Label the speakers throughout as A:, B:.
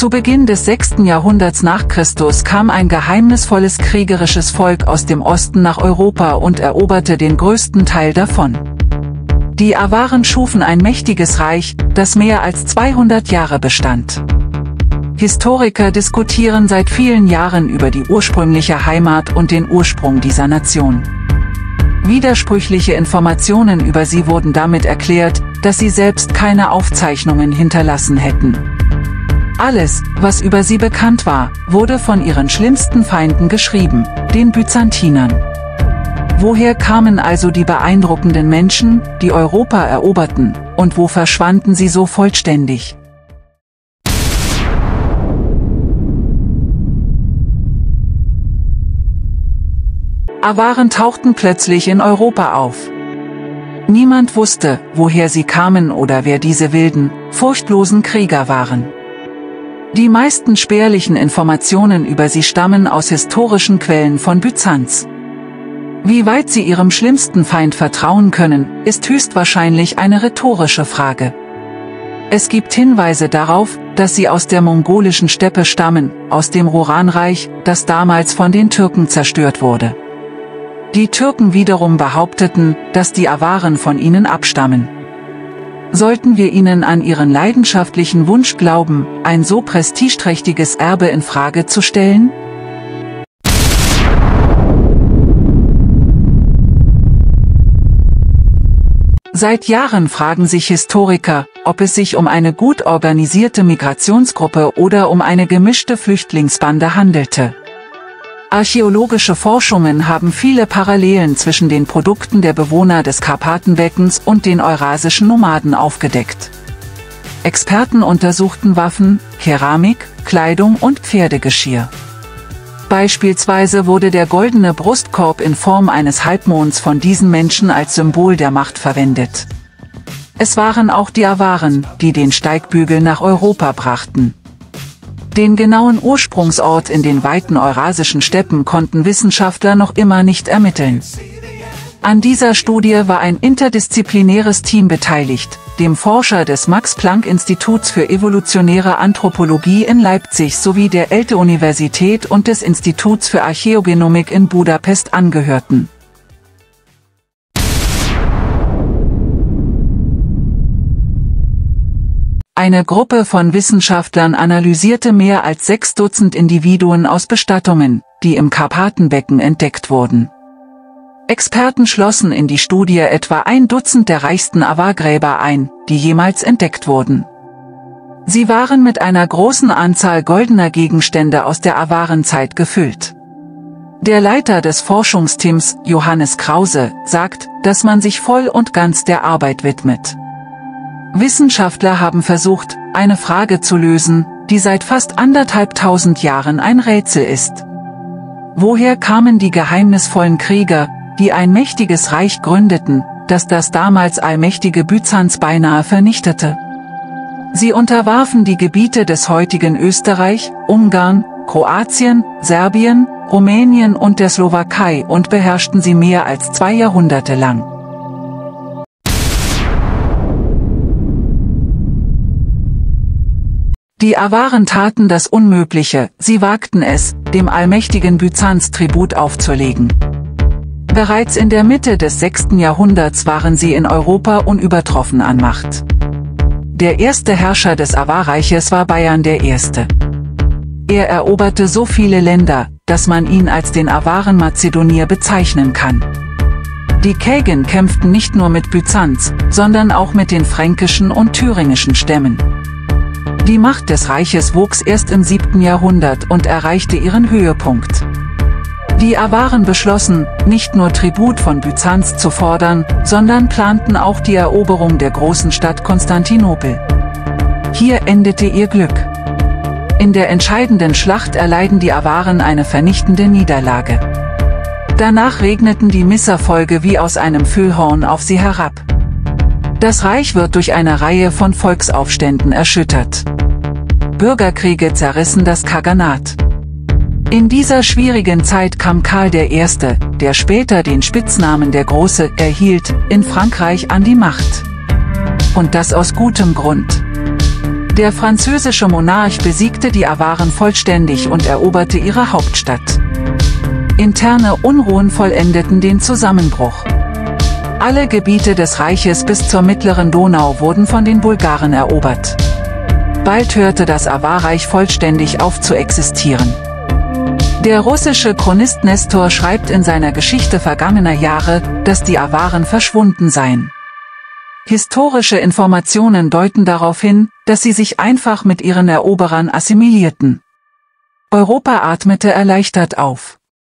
A: Zu Beginn des 6. Jahrhunderts nach Christus kam ein geheimnisvolles kriegerisches Volk aus dem Osten nach Europa und eroberte den größten Teil davon. Die Awaren schufen ein mächtiges Reich, das mehr als 200 Jahre bestand. Historiker diskutieren seit vielen Jahren über die ursprüngliche Heimat und den Ursprung dieser Nation. Widersprüchliche Informationen über sie wurden damit erklärt, dass sie selbst keine Aufzeichnungen hinterlassen hätten. Alles, was über sie bekannt war, wurde von ihren schlimmsten Feinden geschrieben, den Byzantinern. Woher kamen also die beeindruckenden Menschen, die Europa eroberten, und wo verschwanden sie so vollständig? Awaren tauchten plötzlich in Europa auf. Niemand wusste, woher sie kamen oder wer diese wilden, furchtlosen Krieger waren. Die meisten spärlichen Informationen über sie stammen aus historischen Quellen von Byzanz. Wie weit sie ihrem schlimmsten Feind vertrauen können, ist höchstwahrscheinlich eine rhetorische Frage. Es gibt Hinweise darauf, dass sie aus der mongolischen Steppe stammen, aus dem Roranreich, das damals von den Türken zerstört wurde. Die Türken wiederum behaupteten, dass die Awaren von ihnen abstammen. Sollten wir ihnen an ihren leidenschaftlichen Wunsch glauben, ein so prestigeträchtiges Erbe in Frage zu stellen? Seit Jahren fragen sich Historiker, ob es sich um eine gut organisierte Migrationsgruppe oder um eine gemischte Flüchtlingsbande handelte. Archäologische Forschungen haben viele Parallelen zwischen den Produkten der Bewohner des Karpatenbeckens und den eurasischen Nomaden aufgedeckt. Experten untersuchten Waffen, Keramik, Kleidung und Pferdegeschirr. Beispielsweise wurde der goldene Brustkorb in Form eines Halbmonds von diesen Menschen als Symbol der Macht verwendet. Es waren auch die Awaren, die den Steigbügel nach Europa brachten. Den genauen Ursprungsort in den weiten eurasischen Steppen konnten Wissenschaftler noch immer nicht ermitteln. An dieser Studie war ein interdisziplinäres Team beteiligt, dem Forscher des Max-Planck-Instituts für evolutionäre Anthropologie in Leipzig sowie der ELTE-Universität und des Instituts für Archäogenomik in Budapest angehörten. Eine Gruppe von Wissenschaftlern analysierte mehr als 6 Dutzend Individuen aus Bestattungen, die im Karpatenbecken entdeckt wurden. Experten schlossen in die Studie etwa 1 Dutzend der reichsten Awargräber ein, die jemals entdeckt wurden. Sie waren mit einer großen Anzahl goldener Gegenstände aus der Awarenzeit gefüllt. Der Leiter des Forschungsteams, Johannes Krause, sagt, dass man sich voll und ganz der Arbeit widmet. Wissenschaftler haben versucht, eine Frage zu lösen, die seit fast 1500 Jahren ein Rätsel ist. Woher kamen die geheimnisvollen Krieger, die ein mächtiges Reich gründeten, das damals allmächtige Byzanz beinahe vernichtete? Sie unterwarfen die Gebiete des heutigen Österreich, Ungarn, Kroatien, Serbien, Rumänien und der Slowakei und beherrschten sie mehr als 2 Jahrhunderte lang. Die Awaren taten das Unmögliche, sie wagten es, dem allmächtigen Byzanz Tribut aufzulegen. Bereits in der Mitte des 6. Jahrhunderts waren sie in Europa unübertroffen an Macht. Der erste Herrscher des Awarreiches war Bayern I. Er eroberte so viele Länder, dass man ihn als den Awaren-Mazedonier bezeichnen kann. Die Kägen kämpften nicht nur mit Byzanz, sondern auch mit den fränkischen und thüringischen Stämmen. Die Macht des Reiches wuchs erst im 7. Jahrhundert und erreichte ihren Höhepunkt. Die Awaren beschlossen, nicht nur Tribut von Byzanz zu fordern, sondern planten auch die Eroberung der großen Stadt Konstantinopel. Hier endete ihr Glück. In der entscheidenden Schlacht erleiden die Awaren eine vernichtende Niederlage. Danach regneten die Misserfolge wie aus einem Füllhorn auf sie herab. Das Reich wird durch eine Reihe von Volksaufständen erschüttert. Bürgerkriege zerrissen das Kaganat. In dieser schwierigen Zeit kam Karl I., der später den Spitznamen der Große erhielt, in Frankreich an die Macht. Und das aus gutem Grund. Der französische Monarch besiegte die Awaren vollständig und eroberte ihre Hauptstadt. Interne Unruhen vollendeten den Zusammenbruch. Alle Gebiete des Reiches bis zur mittleren Donau wurden von den Bulgaren erobert. Bald hörte das Awarreich vollständig auf zu existieren. Der russische Chronist Nestor schreibt in seiner Geschichte vergangener Jahre, dass die Awaren verschwunden seien. Historische Informationen deuten darauf hin, dass sie sich einfach mit ihren Eroberern assimilierten. Europa atmete erleichtert auf.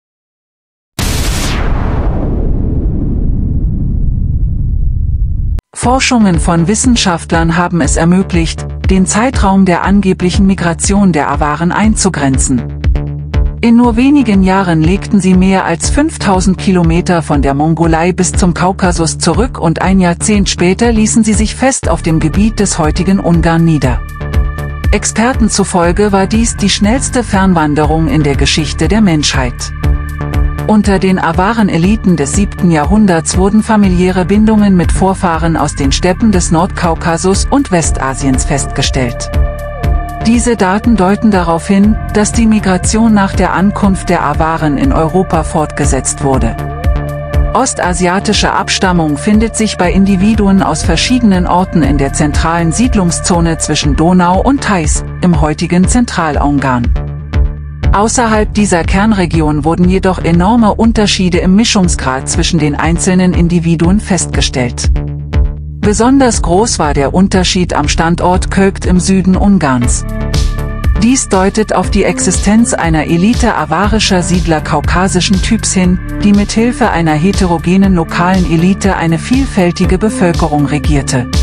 A: Forschungen von Wissenschaftlern haben es ermöglicht, den Zeitraum der angeblichen Migration der Awaren einzugrenzen. In nur wenigen Jahren legten sie mehr als 5000 Kilometer von der Mongolei bis zum Kaukasus zurück und ein Jahrzehnt später ließen sie sich fest auf dem Gebiet des heutigen Ungarn nieder. Experten zufolge war dies die schnellste Fernwanderung in der Geschichte der Menschheit. Unter den Awaren-Eliten des 7. Jahrhunderts wurden familiäre Bindungen mit Vorfahren aus den Steppen des Nordkaukasus und Westasiens festgestellt. Diese Daten deuten darauf hin, dass die Migration nach der Ankunft der Awaren in Europa fortgesetzt wurde. Ostasiatische Abstammung findet sich bei Individuen aus verschiedenen Orten in der zentralen Siedlungszone zwischen Donau und Theiß, im heutigen Zentralungarn. Außerhalb dieser Kernregion wurden jedoch enorme Unterschiede im Mischungsgrad zwischen den einzelnen Individuen festgestellt. Besonders groß war der Unterschied am Standort Kökt im Süden Ungarns. Dies deutet auf die Existenz einer Elite awarischer Siedler kaukasischen Typs hin, die mithilfe einer heterogenen lokalen Elite eine vielfältige Bevölkerung regierte.